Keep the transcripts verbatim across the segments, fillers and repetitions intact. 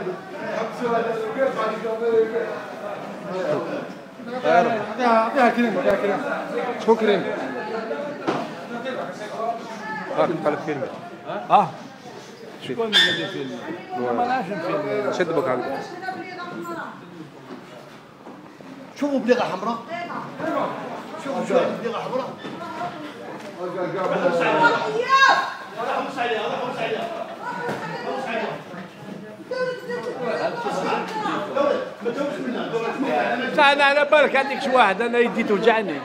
اعطيها كريم اعطيها كريم شكون كريم؟ هاك بقى الفيلم اه شكون اللي قاعد يفيلم؟ ما نعرفش نفيلم. شد بك هكذا شوفوا بليغه حمراء شوفوا شويه بليغه حمراء انا على بالك عندك شي واحد انا يدي توجعني.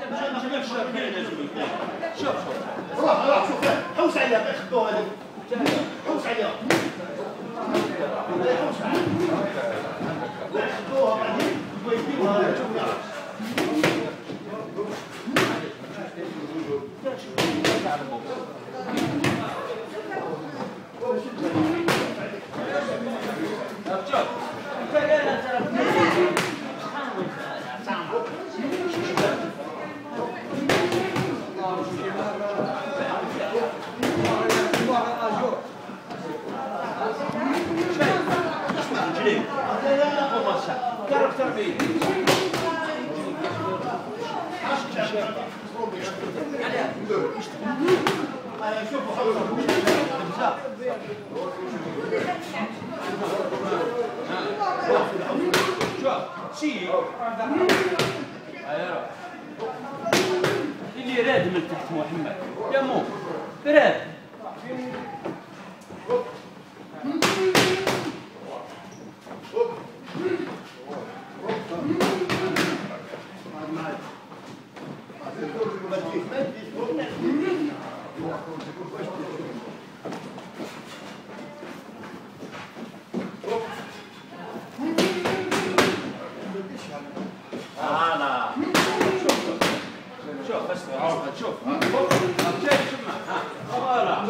شوف شوف روح روح شوف حوس عليها خدوها هذيك حوس عليها حوس عليها خدوها بعدين ويديوها شوف اللي راد من تحت محمد يا مو راد انا شوف بس شوف شايف شمع ها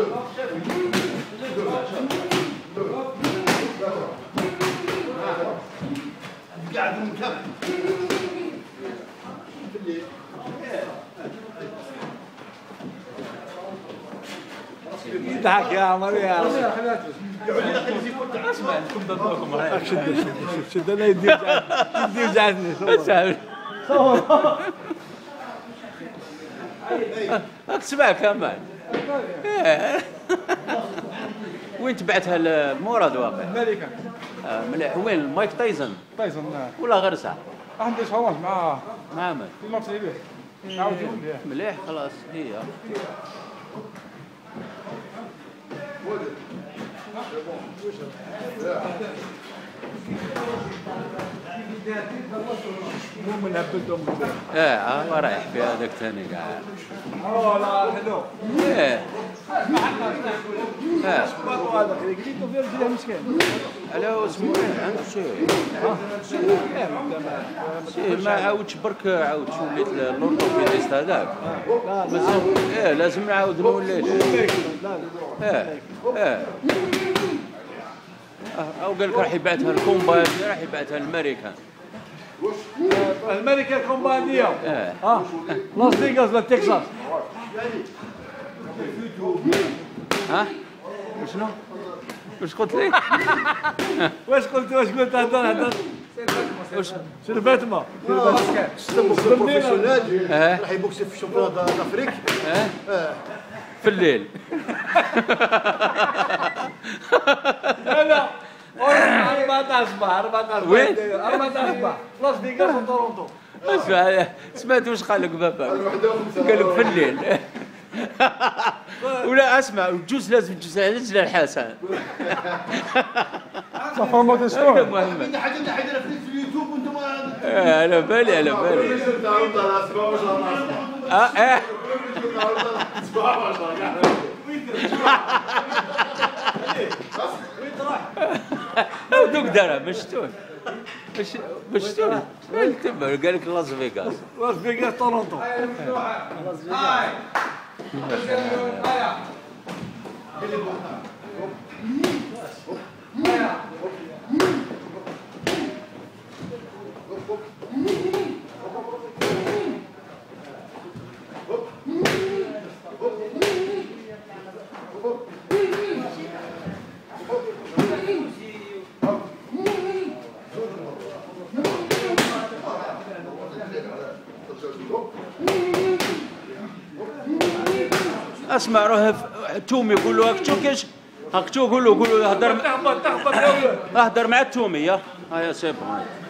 قاعد مكمل ضحك يا عمر يا عمر. اسمع انكم ضدكم شد شد شد شد انا يدي يدي يوجعني. اسمع كمان وين تبعتها لمراد واقع؟ امريكا مليح. وين مايك تايسون؟ تايسون ولا غرسه؟ عندي صوت معاه مع من؟ في الماتش اللي به نعاود يقول مليح خلاص هي مو من هبلتهم. ايه هو رايح في هذاك ثاني قاعد. اه لا حلو. ايه ايه والله هذا لقيته في رجله مسكين. على اسمه ايه عنده شيء شيء ما عاودش برك عاود شو وليت اللورتوبيديست هذاك. مازال ايه لازم نعاود نولي ايه ايه او قال لك راح يبعثها الكومبات راح يبعثها الامريكان. امريكا كومبانيا. اه اه لاس فيغاس لتكساس. ها شنو؟ واش قلت لي؟ واش قلت واش قلت هذا هذا واش سير فاتما بروفيسيونيل راح يبوكسي في الشامبيون دافريك في الليل. لا أربعة أصبع أربعة أصبع وين؟ أربعة أصبع لاس فيغاس وتورونتو. اسمع سمعت واش قال لك بابا؟ قال لك في الليل. ولا اسمع الجوز لازم تجوز على رجل الحسن. صفر موت شلون؟ المهم عندنا حاجه اللي حيديرها في اليوتيوب وانتم على بالي على بالي. اه اه دوك دارها باش شتون باش باش شتون تما قال لك لاس فيغاس لاس فيغاس تورونتو. اسمع روح التومي يقول له هاك شو كيش هاك شو قول له قول له اهدر تخبط تخبط اهدر مع التومي يا ها يا سيب